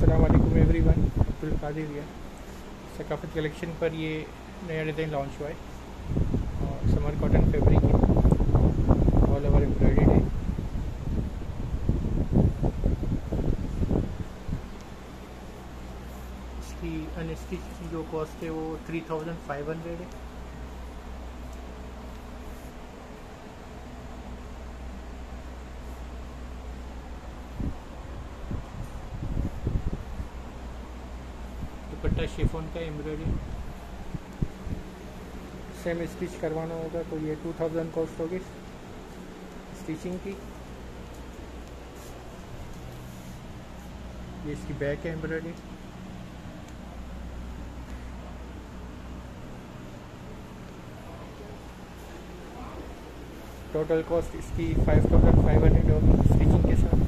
अस्सलाम वालेकुम एवरीवन, अब्दुल कादिर है। सकाफत कलेक्शन पर ये नया डिज़ाइन लॉन्च हुआ है और समर कॉटन फैब्रिक है, ऑल ओवर एम्ब्रॉयडेड है। इसकी अनस्टिच जो कॉस्ट है वो 3500 है। दुपट्टा शिफॉन का एम्ब्रॉयडरी, सेम स्टिच करवाना होगा तो ये 2000 कॉस्ट होगी स्टिचिंग की। ये इसकी बैक है एम्ब्रॉयडरी। टोटल कॉस्ट इसकी 5500 होगी स्टिचिंग के साथ।